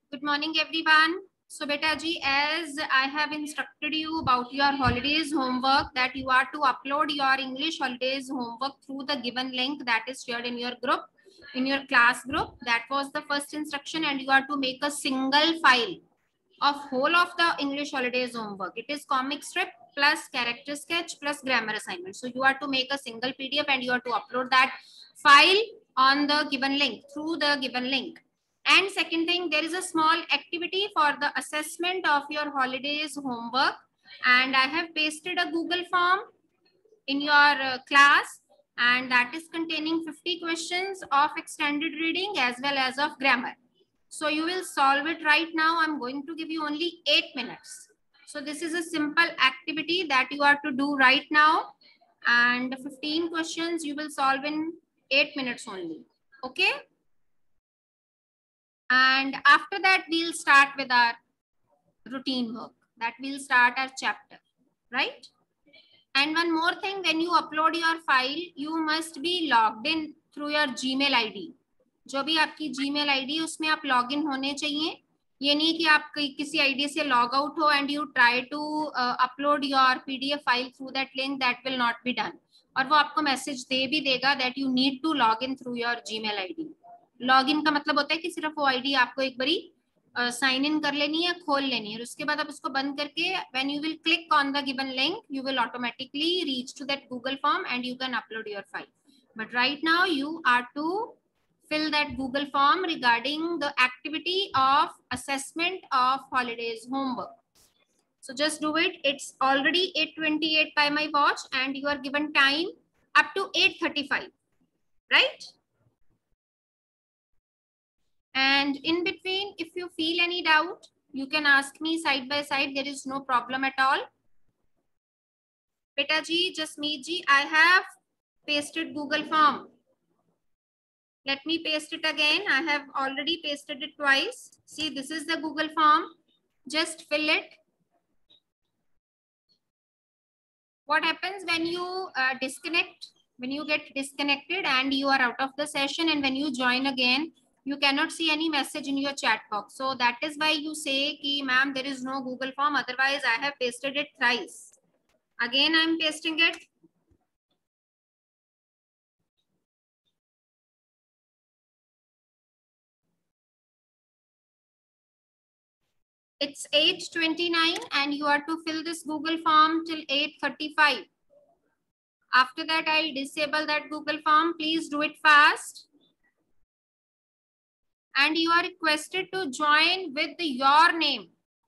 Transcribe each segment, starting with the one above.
Good morning, everyone. So, beta ji, as I have instructed you about your holidays homework, that you are to upload your English holidays homework through the given link that is shared in your group, in your class group. That was the first instruction, and you are to make a single file of whole of the English holidays homework. It is comic strip plus character sketch plus grammar assignment. So you are to make a single PDF and you are to upload that file on the given link, through the given link. And second thing, there is a small activity for the assessment of your holidays homework, and I have pasted a Google form in your class, and that is containing 50 questions of extended reading as well as of grammar. So you will solve it right now. I'm going to give you only 8 minutes. So this is a simple activity that you are to do right now, and 15 questions you will solve in 8 minutes only. Okay? And after that, we'll start with our routine work. That we'll start our chapter, right? And one more thing, when you upload your file, you must be logged in through your Gmail ID. जो भी आपकी Gmail ID उसमें आप login होने चाहिए. ये नहीं कि आप किसी ID से log out हो and you try to upload your PDF file through that link, that will not be done. और वो आपको message दे भी देगा that you need to log in through your Gmail ID. Login का मतलब होता है कि सिर्फ वो ID आपको एक बारी साइन इन कर लेनी है, खोल लेनी है, और उसके बाद आप उसको बंद करके when you will click on the given link you will automatically reach to that Google form and you can upload your file. But right now you are to fill that Google form regarding the activity of assessment of holidays homework. So just do it. It's already 8:28 by my watch and you are given time up to 8:35, right? And in between, if you feel any doubt, you can ask me side by side. There is no problem at all. Beta ji, Jasmeet ji, I have pasted Google form. Let me paste it again. I have already pasted it twice. See, this is the Google form. Just fill it. What happens when you disconnect? When you get disconnected and you are out of the session, and when you join again, you cannot see any message in your chat box. So that is why you say ki ma'am, there is no Google form. Otherwise, I have pasted it thrice. Again, I am pasting it. It's 8:29 and you are to fill this Google form till 8:35. After that, I'll disable that Google form. Please do it fast. And you are requested to join with your name.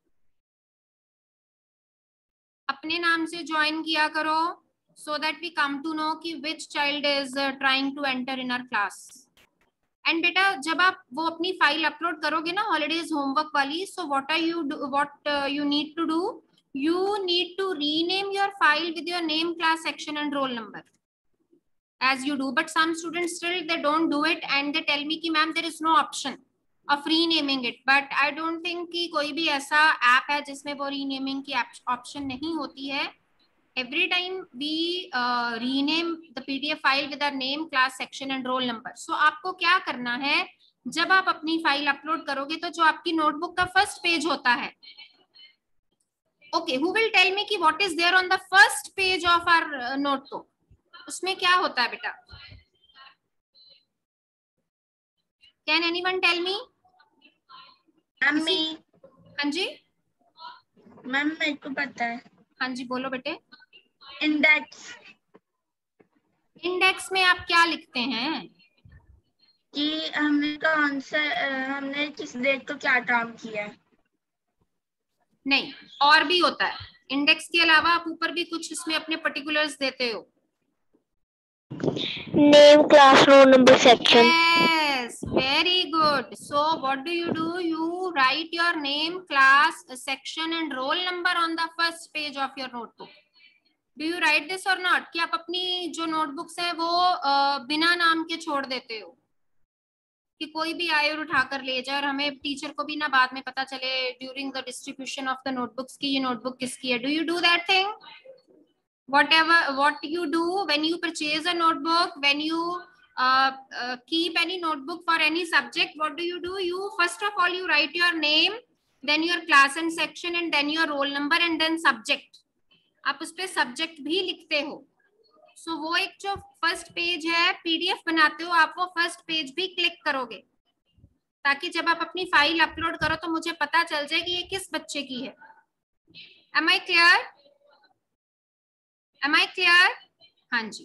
अपने नाम से join किया करो, so that we come to know कि which child is trying to enter in our class. And बेटा जब आप वो अपनी फाइल अपलोड करोगे ना हॉलीडेज होमवर्क वाली, so what you need to do, you need to rename your file with your name, class, section and roll number as you do. But some students still they don't do it and they tell me कि ma'am there is no option of renaming it. But I don't think कि कोई भी ऐसा app है जिसमें वो renaming की option नहीं होती है. Every time we rename the PDF file with our name, class, section and roll number. So आपको क्या करना है, जब आप अपनी फाइल अपलोड करोगे तो जो आपकी नोटबुक का फर्स्ट पेज होता है, okay, who will tell me कि what is there on the first page of our notebook? उसमें क्या होता है बेटा? Can anyone tell me? मम्मी. हाँ जी मैम मेरे को पता है. हाँ जी बोलो बेटे. इंडेक्स. इंडेक्स में आप क्या लिखते हैं कि हमने कौन सा हमने किस डेट को क्या काम किया है. नहीं, और भी होता है. इंडेक्स के अलावा आप ऊपर भी कुछ इसमें अपने पर्टिकुलर्स देते हो. Name, class, roll number, section. Yes, very good. So what do? You write your name, class, section and roll number on the first page of your notebook. Do you write this or not? कि आप अपनी जो notebooks है वो बिना नाम के छोड़ देते हो कि कोई भी आए और उठा कर ले जाए और हमें टीचर को भी ना बाद में पता चले during the distribution of the notebooks की ये नोटबुक किसकी है. Do you do that thing? What you do when you purchase a notebook, when you keep any notebook for any subject, what do? You first of all you write your name, then your class and section, and then your roll number, and then subject. आप उस पे subject भी लिखते हो. सो वो एक जो first page है पीडीएफ बनाते हो आप, वो फर्स्ट पेज भी क्लिक करोगे ताकि जब आप अपनी फाइल अपलोड करो तो मुझे पता चल जाए कि ये किस बच्चे की है. Am I clear? Am I clear? हाँ जी.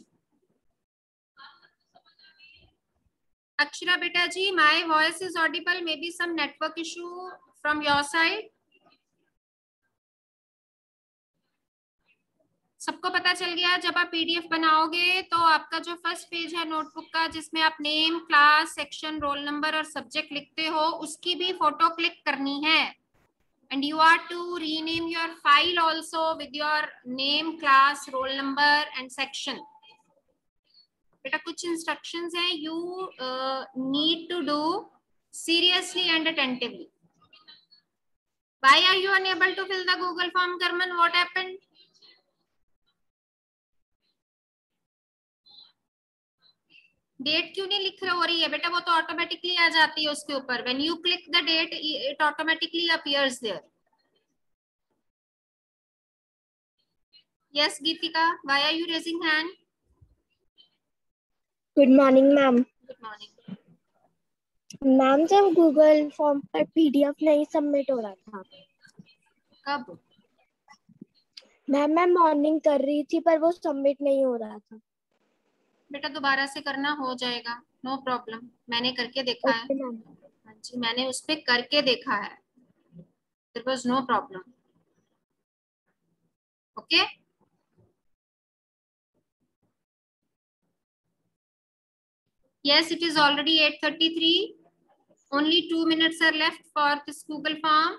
Akshara beta ji, my voice is audible. Maybe some network issue from your side. सबको पता चल गया. जब आप पीडीएफ बनाओगे तो आपका जो फर्स्ट पेज है नोटबुक का, जिसमें आप name, class, section, roll number और सब्जेक्ट लिखते हो, उसकी भी फोटो क्लिक करनी है. And you are to rename your file also with your name, class, roll number and section. बेटा कुछ इंस्ट्रक्शंस हैं, you need to do seriously and attentively. Why are you unable to fill the Google form, Karman? What happened? Date क्यों नहीं लिख हो रही है बेटा? वो तो ऑटोमेटिकली आ जाती है उसके ऊपर. When you click the date it automatically appears there. Yes Geetika, why are you raising hand? Good morning ma'am. Good morning. Ma'am जब गूगल फॉर्म पर पीडीएफ नहीं सबमिट हो रहा था. कब? मैम मैं मॉर्निंग कर रही थी पर वो सबमिट नहीं हो रहा था. बेटा दोबारा से करना, हो जाएगा, नो प्रॉब्लम. मैंने करके देखा है. हाँ जी, मैंने उस पर करके देखा है. There was no problem. Okay. Yes, it is already 8:33. Only 2 minutes are left for this Google form.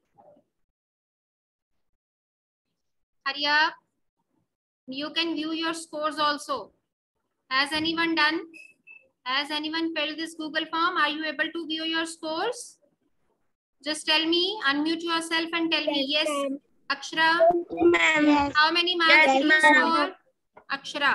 Hurry up. You can view your scores also. Has anyone done? Has anyone filled this Google form? Are you able to view your scores? Just tell me, unmute yourself and tell me. Yes, Akshara. Ma'am. Yes. How many marks did you score? Akshara.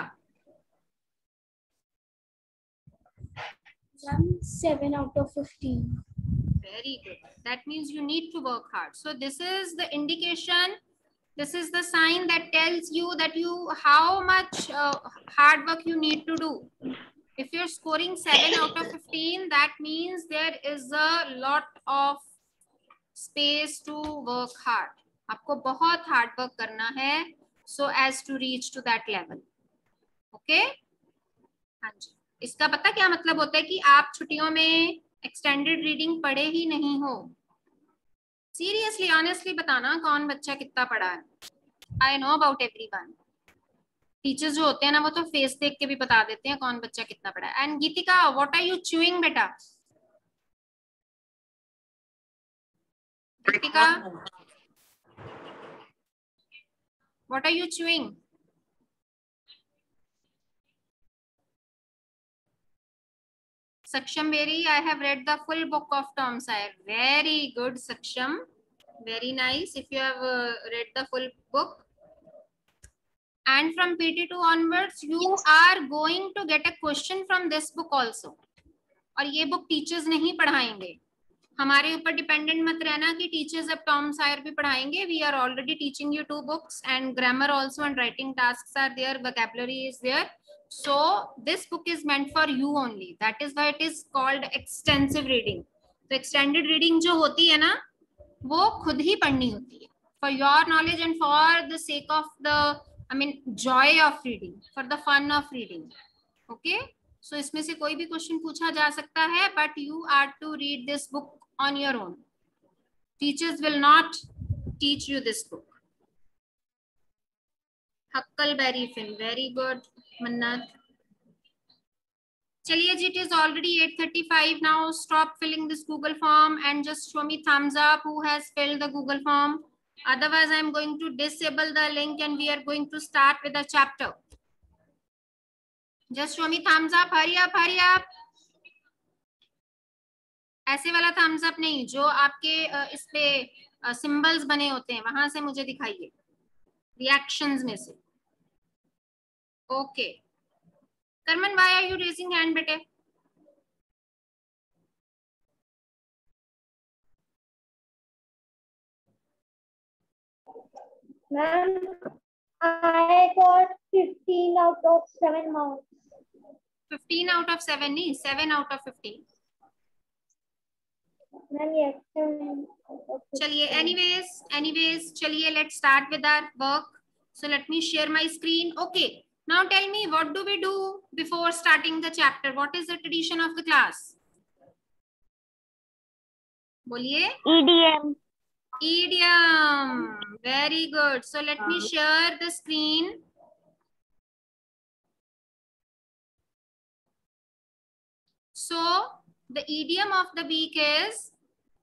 7 out of 15. Very good. That means you need to work hard. So this is the indication. This is the sign that tells you that how much hard work you need to do. If you're scoring 7 out of 15, that means there is a lot of space to work hard. आपको बहुत hard work करना है so as to reach to that level. Okay? हाँ जी. इसका पता क्या मतलब होता है कि आप छुट्टियों में एक्सटेंडेड रीडिंग पढ़े ही नहीं हो. सीरियसली ऑनेस्टली बताना कौन बच्चा कितना पढ़ा है. I know about everyone. Teachers जो होते हैं ना वो तो फेस देख के भी बता देते हैं कौन बच्चा कितना पढ़ा है. And Geetika, what are you chewing बेटा? Geetika, what are you chewing? Saksham Berry, I have read the full book of Tom Sawyer. Very good, Saksham. Very nice. If you have read the full book. And from PT2 onwards, you are going to get a question from this book also. और ये book teachers नहीं पढ़ाएंगे. हमारे ऊपर dependent मत रहना कि teachers अब टॉम सायर भी पढ़ाएंगे. We are already teaching you 2 books and grammar also and writing tasks are there, vocabulary is there. So this book is meant for you only. That is why it is called extensive reading. तो extended reading जो होती है ना वो खुद ही पढ़नी होती है. For your knowledge and for the sake of the joy of reading, for the fun of reading. Okay? So इसमें से कोई भी क्वेश्चन पूछा जा सकता है, but you are to read this book on your own. Teachers will not teach you this book. Huckleberry Finn, very good. Mannat. चलिए जी, it is already 8:35 now. Stop filling this Google form and just show me thumbs up who has filled the Google form. Otherwise, I am going to disable the link and we are going to start with the chapter. Just show me thumbs up. Hurry up, hurry up. ऐसे वाला thumbs up नहीं, जो आपके इस पे symbols बने होते हैं वहां से मुझे दिखाइए, रिएक्शंस में से. Okay, Sarman, why are you raising hand, bete? Ma'am, I got 15 out of 7 marks. 15 out of 7 नहीं, 7 out of 15. Ma'am, yes. 7 out of 15. चलिए, anyways, चलिए, let's start with our work. So let me share my screen. Okay. Now tell me, what do we do before starting the chapter? What is the tradition of the class? बोलिए. EDM. Idiom. Very good. So let me share the screen. So the idiom of the week is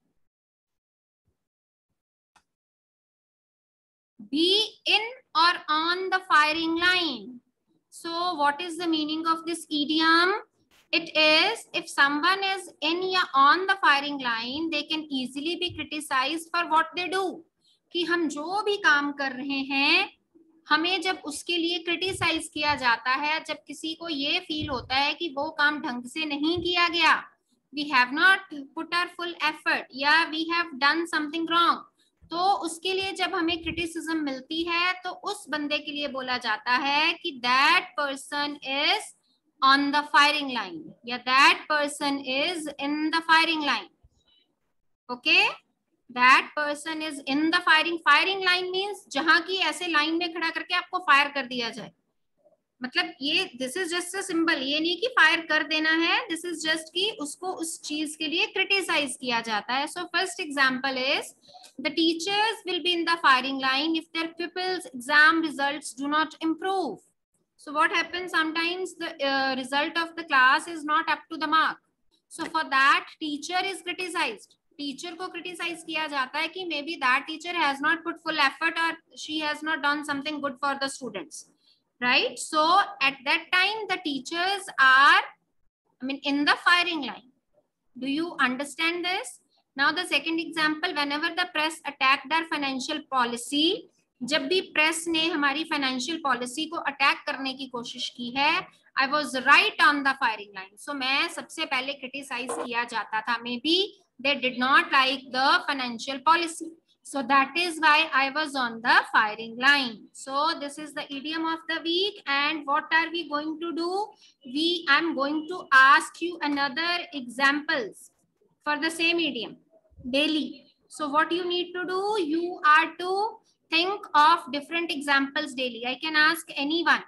be in or on the firing line. So what is the meaning of this idiom? It is, if someone is in or on the firing line, they can easily be criticized for what they do. कि हम जो भी काम कर रहे हैं, हमें जब उसके लिए क्रिटिसाइज किया जाता है, जब किसी को ये फील होता है कि वो काम ढंग से नहीं किया गया, we have not put our full effort, या we have done something wrong, तो उसके लिए जब हमें क्रिटिसिज्म मिलती है तो उस बंदे के लिए बोला जाता है कि that person is on the firing line या that person is in the firing line. Okay, that person is in the firing line means जहां की ऐसे लाइन में खड़ा करके आपको फायर कर दिया जाए. मतलब ये this is just a symbol, ये नहीं कि फायर कर देना है, दिस इज जस्ट कि उसको उस चीज के लिए क्रिटिसाइज किया जाता है. So first example is the teachers will be in the firing line if their pupils exam results do not improve. So what happens, sometimes the result of the class is not up to the mark, so for that teacher is criticized. Teacher को criticize किया जाता है कि maybe that teacher has not put full effort और she has not done something good for the students, right? So at that time the teachers are, I mean, in the firing line. Do you understand this? Now the second example, whenever the press attacked our financial policy, जब भी press ने हमारी financial policy को attack करने की कोशिश की है, I was right on the firing line. So मैं सबसे पहले क्रिटिसाइज किया जाता था. Maybe they did not like the financial policy. So that is why I was on the firing line. So this is the idiom of the week. And what are we going to do? I'm going to ask you another examples for the same idiom daily. So what you need to do, you are to think of different examples daily. I can ask anyone.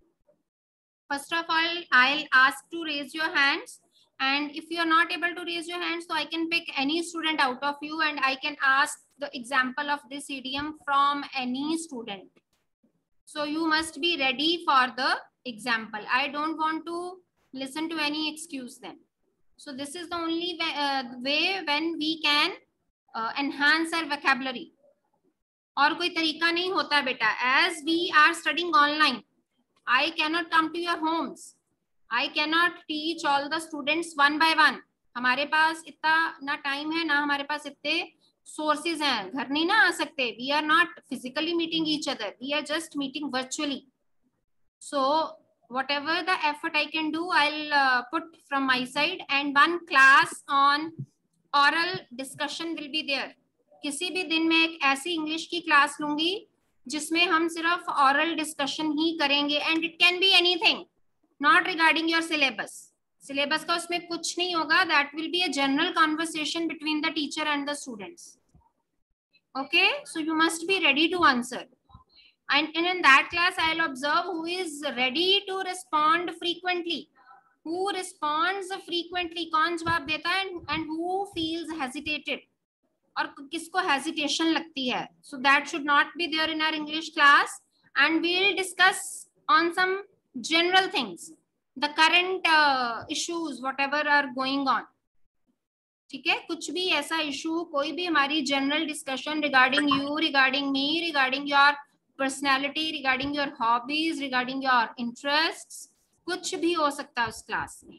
First of all, I'll ask to raise your hands. And if you are not able to raise your hands, so I can pick any student out of you and I can ask the example of this idiom from any student. So you must be ready for the example. I don't want to listen to any excuse then. So this is the only way when we can enhance our vocabulary. और कोई तरीका नहीं होता बेटा. As we are studying online, I cannot come to your homes. I cannot teach all the students one by one. हमारे पास इतना ना time है, ना हमारे पास इतने sources हैं. घर नहीं ना आ सकते. We are not physically meeting each other. We are just meeting virtually. So whatever the effort I can do, I'll put from my side. And one class on oral discussion will be there. किसी भी दिन मैं एक ऐसी English की class लूंगी जिसमें हम सिर्फ oral discussion ही करेंगे. And it can be anything, not regarding your syllabus. Syllabus का उसमें कुछ नहीं होगा. That will be a general conversation between the teacher and the students. Okay, so you must be ready to answer. And in that class, I'll observe who is ready to respond frequently. Who responds frequently? कौन जवाब देता है? And who feels hesitated? और किसको hesitation लगती है? So that should not be there in our English class. And we'll discuss on some general things, the current issues, whatever are going on. ठीक है, कुछ भी ऐसा इशू, कोई भी हमारी general discussion regarding you, regarding me, regarding your personality, regarding your hobbies, regarding your interests, कुछ भी हो सकता है उस क्लास में.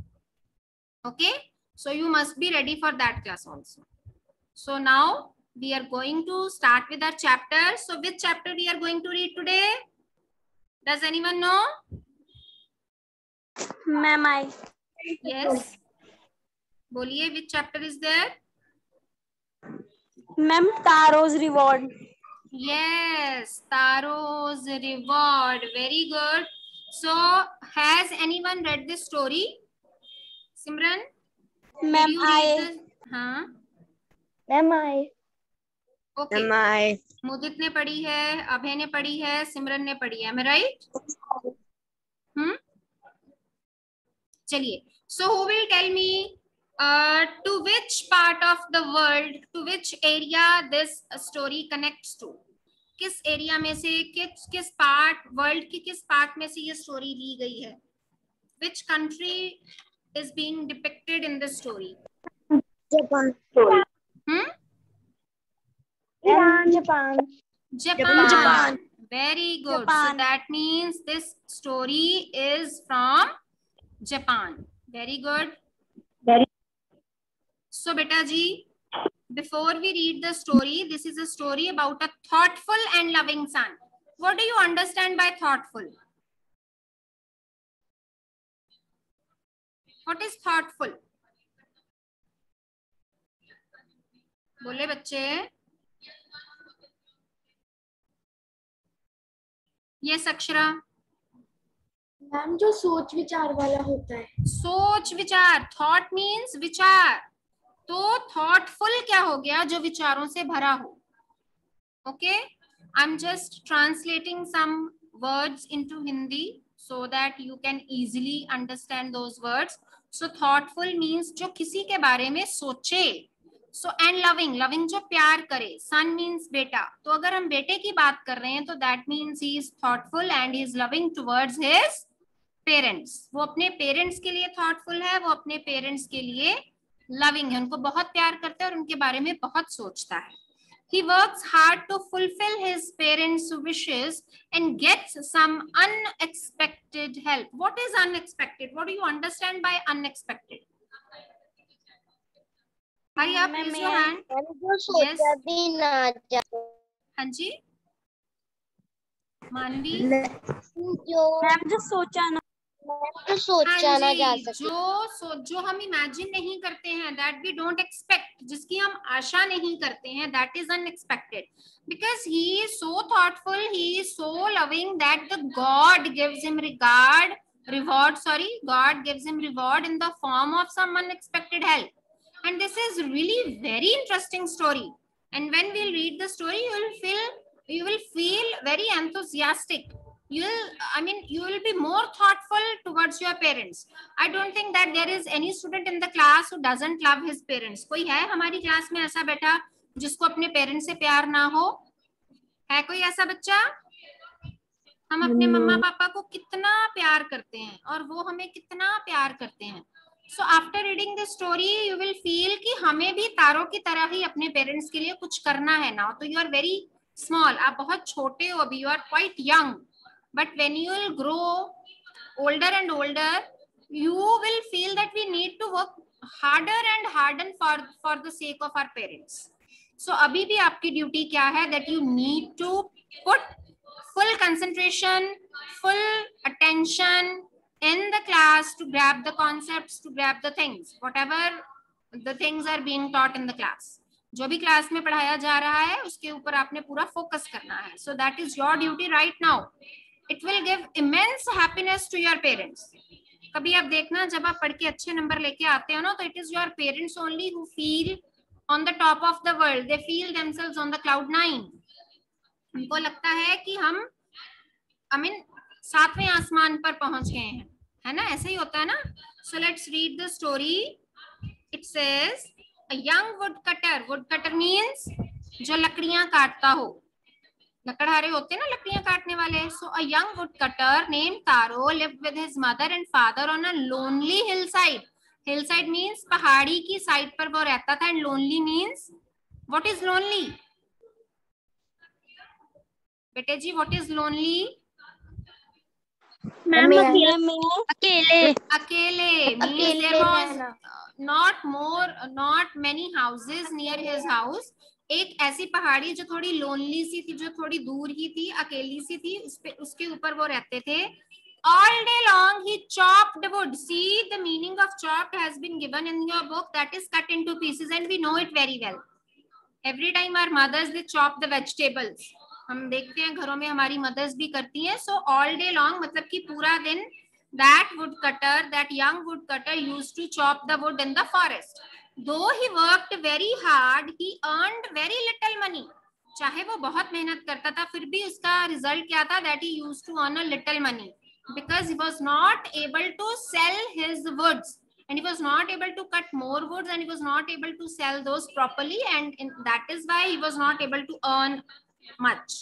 Okay, so you must be ready for that class also. So now we are going to start with our chapter. So which chapter we are going to read today? Does anyone know? Ma'am I. Yes. बोलिए, which chapter is there? Ma'am Taro's reward. Yes, Taro's reward. Very good. So, has anyone read this story? Simran? Ma'am Did you I. read this? हाँ. Ma'am I. Okay. Ma'am I. Mudit ने पढ़ी है, अभय ने पढ़ी है, सिमरन ने पढ़ी है, राइट? चलिए, so who will tell me to which part of the world, to which area this story connects to? किस एरिया में से, किस पार्ट, वर्ल्ड के किस पार्ट में से ये स्टोरी ली गई है? Which country is being depicted in this story? Japan. Japan. Japan. Very good. Japan. So that means this story is from Japan. Very good. So beta ji, before we read the story, this is a story about a thoughtful and loving son. What do you understand by thoughtful? What is thoughtful? बोले बच्चे। Yes, Akshara. Ma'am जो सोच विचार वाला होता है। सोच विचार, थॉट मीन्स विचार, तो थॉटफुल क्या हो गया? जो विचारों से भरा हो। Okay, I am just translating some words into Hindi so that you can easily understand those words. So thoughtful means जो किसी के बारे में सोचे। So and loving जो प्यार करे। Son means बेटा, तो अगर हम बेटे की बात कर रहे हैं तो that means he is thoughtful and he is loving towards his parents. वो अपने पेरेंट्स के लिए थॉटफुल है, वो अपने पेरेंट्स के लिए लविंग है, उनको बहुत प्यार करता है और उनके बारे में बहुत सोचता है। He works hard to fulfill his parents' wishes and gets some unexpected help. What is unexpected? What do you understand by unexpected? Hurry up, raise your hand. Yes. हाँ जी, मानवी। जो सोचा ना जा सके। जो हम इमेजिन नहीं करते हैं, दैट वी डोंट एक्सपेक्ट, जिसकी हम आशा नहीं करते हैं, that is unexpected. Because he is so thoughtful, he is so loving that the God gives him God gives him reward in the form of some unexpected help. And this is really very interesting story. And when we'll read the story, you will feel very enthusiastic. You will be more thoughtful towards your parents. I don't think that there is any student in the class who doesn't love his parents. कोई है हमारी class में ऐसा बेटा जिसको अपने parents से प्यार ना हो? है कोई ऐसा बच्चा? हम अपने मम्मा पापा को कितना प्यार करते हैं और वो हमें कितना प्यार करते हैं। So after reading this story, you will feel कि हमें भी तारों की तरह ही अपने पेरेंट्स के लिए कुछ करना है ना। तो you are very small, आप बहुत छोटे हो अभी, you are quite young. But when you will grow older and older, you will feel that we need to work harder and harder for the sake of our parents. So अभी भी आपकी duty क्या है? That you need to put full concentration, full attention in the class to grab the concepts, to grab the things, whatever the things are being taught in the class. जो भी class में पढ़ाया जा रहा है उसके ऊपर आपने पूरा फोकस करना है. So that is your duty right now. It will give immense happiness to your parents. कभी आप देखना जब आप पढ़ के अच्छे नंबर लेके आते हो ना, तो it is your parents only who feel on the top of the world. They feel themselves on the cloud 9. उनको लगता है कि हम सातवें आसमान पर पहुंच गए हैं, है ना? ऐसे ही होता है ना. So let's read the story. It says a young woodcutter. Woodcutter means जो लकड़ियां काटता हो. लकड़हारे होते हैं ना लकड़ियां काटने वाले. So a young woodcutter named Taro lived with his mother and father on a lonely hillside. Hillside means पहाड़ी की साइड पर वो रहता था. And lonely means, what is lonely? बेटे जी, what is lonely? मैम अकेले. अकेले means there was not many houses near his house. एक ऐसी पहाड़ी जो थोड़ी लोनली सी थी, जो थोड़ी दूर ही थी, अकेली सी थी, उसके ऊपर वो रहते थे. all day long he chopped wood. See, the meaning of chopped has been given in your book, that is cut into pieces, and we know it very well. Every time our mothers they chop the vegetables. हम देखते हैं घरों में हमारी mothers भी करती हैं. So all day long मतलब कि पूरा दिन that woodcutter, that young woodcutter used to chop the wood in the forest. Though he worked very hard, he earned very little money. चाहे वो बहुत मेहनत करता था, फिर भी उसका रिजल्ट क्या था? That he used to earn a little money because he was not able to sell his woods, and he was not able to cut more woods, and he was not able to sell those properly, and that is why he was not able to earn much.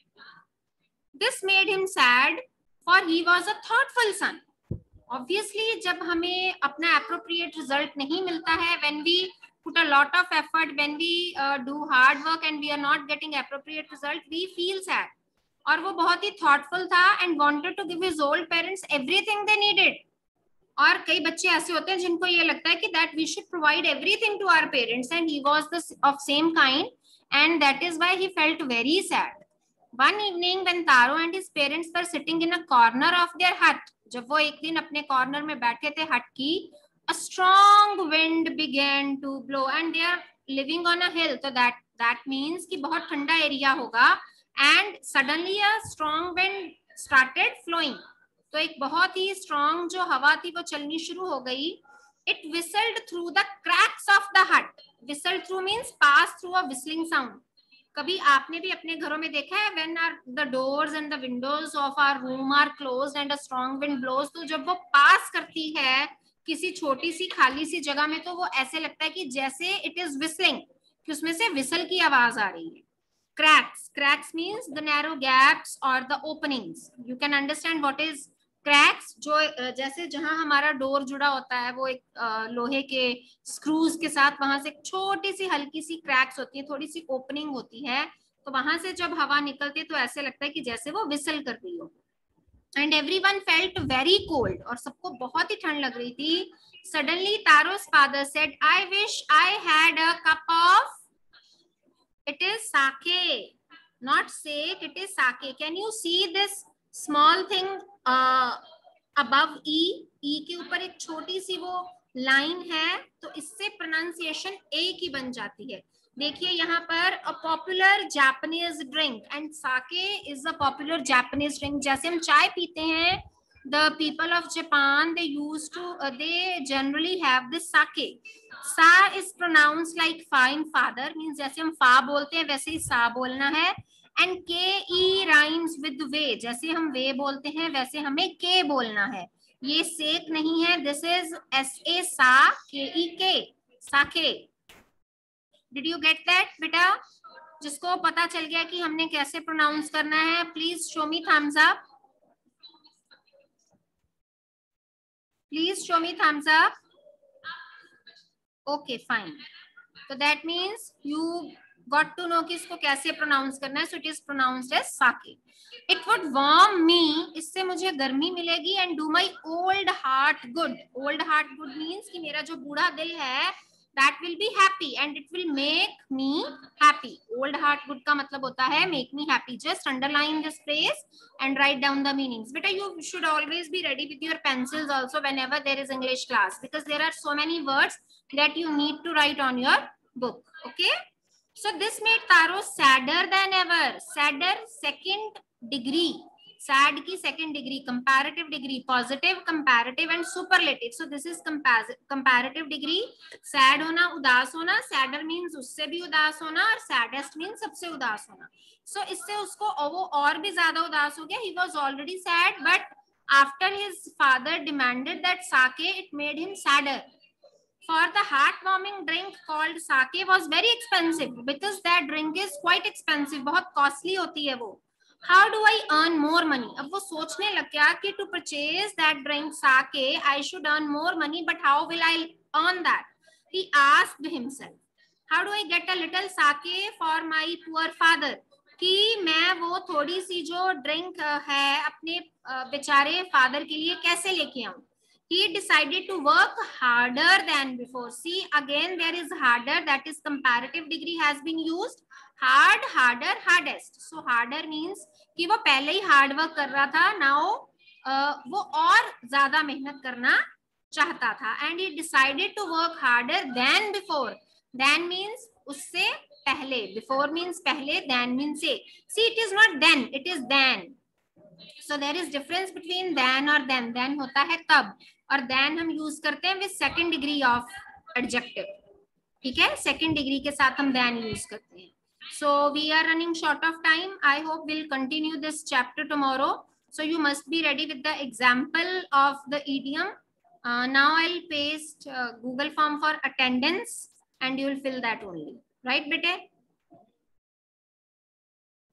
This made him sad, for he was a thoughtful son. Obviously, जब हमें अपना appropriate result नहीं मिलता है, when we put a lot of effort, when we do hard work and we are not getting appropriate result, we feel sad. और वो बहुत ही thoughtful था and wanted to give his old parents everything they needed. और कई बच्चे ऐसे होते हैं जिनको ये लगता है कि that we should provide everything to our parents, and he was of same kind, and that is why he felt very sad. One evening when Taro and his parents were sitting in a corner of their hut, जब वो एक दिन अपने corner में बैठे थे हट की, a strong wind began to blow, and they are living on a hill, so that means कि बहुत ठंडा एरिया होगा, and suddenly a strong wind started flowing. तो एक बहुत ही strong जो हवा थी वो चलनी शुरू हो गई. It whistled through the cracks of the hut. Whistle through means pass through a whistling sound. कभी आपने भी अपने घरों में देखा है when the doors and the windows of our room are closed and a strong wind blows, तो जब वो पास करती है किसी छोटी सी खाली सी जगह में, तो वो ऐसे लगता है कि जैसे it is whistling, कि उसमें से whistle की आवाज आ रही है. Cracks means the narrow gaps or the openings. You can understand what is cracks. जो जैसे जहां हमारा डोर जुड़ा होता है वो एक लोहे के स्क्रूज के साथ, वहां से एक छोटी सी हल्की सी क्रैक्स होती है, थोड़ी सी ओपनिंग होती है, तो वहां से जब हवा निकलती है तो ऐसे लगता है कि जैसे वो विसल कर रही हो. And everyone felt very cold, और सबको बहुत ही ठंड लग रही थी. Suddenly Taro's father said, I wish I had a cup of, it is sake, not sake, it is sake. Can you see this small thing above E के ऊपर एक छोटी सी वो लाइन है, तो इससे प्रोनाउंसिएशन ए की बन जाती है. देखिए यहाँ पर a popular Japanese drink, and sake is a popular Japanese drink. जैसे हम चाय पीते हैं, the people of Japan they generally have this sake. Sa is pronounced like fa in father, means जैसे हम fa बोलते हैं वैसे ही सा बोलना है. And ke rhymes with ve, जैसे हम वे बोलते हैं वैसे हमें के बोलना है. ये सेक नहीं है, this is sa sa ke sake. Did you get that बेटा? जिसको पता चल गया कि हमने कैसे प्रोनाउंस करना है, please show me thumbs up. Please show me thumbs up. Okay, fine. So that means you got to know कि इसको कैसे pronounce करना है. So it is pronounced as sake. It would warm me, इससे मुझे गर्मी मिलेगी, and do my old heart good. Old heart good means कि मेरा जो बूढ़ा दिल है, that will be happy and it will make me happy. Old heart good का मतलब होता है make me happy. Just underline this phrase and write down the meanings. Beta, you should always be ready with your pencils also whenever there is English class, because there are so many words that you need to write on your book. Okay. So this made Taro sadder than ever. Sadder, second degree. Sad की second degree, comparative degree, positive, comparative and superlative. So this is comparative degree. Sad होना, उदास होना. Sadder means उससे भी उदास होना, और saddest means सबसे उदास होना. So इससे उसको वो और भी ज्यादा उदास हो गया. He was already sad, but after his father demanded that sake, it made him sadder. For the heartwarming drink called sake was very expensive, because that drink is quite expensive. बहुत costly होती है वो. How do I earn more money? अब वो सोचने लग गया कि to purchase that drink sake, I should earn more money, but how will I earn that? He asked himself, how do I get a little sake for my poor father? कि मैं वो थोड़ी सी जो ड्रिंक है अपने बेचारे father के लिए कैसे लेके आऊं? He decided to work harder than before. See, again there is harder, that is comparative degree has been used. Hard, harder, hardest. So harder means कि वो पहले ही hard work कर रहा था. Now वो और ज्यादा मेहनत करना चाहता था, and he decided to work harder than before. Than means उससे पहले, बिफोर मीन्स पहले, देन मीन्स से. See it is not then, it is than. So there is difference between then और देन. देन होता है तब, और देन हम यूज करते हैं with second degree of adjective. ठीक है, सेकंड डिग्री के साथ हम देन यूज करते हैं. So we are running short of time. I hope we'll continue this chapter tomorrow. So you must be ready with the example of the idiom. Now I'll paste Google form for attendance and you'll fill that only. Right, bete?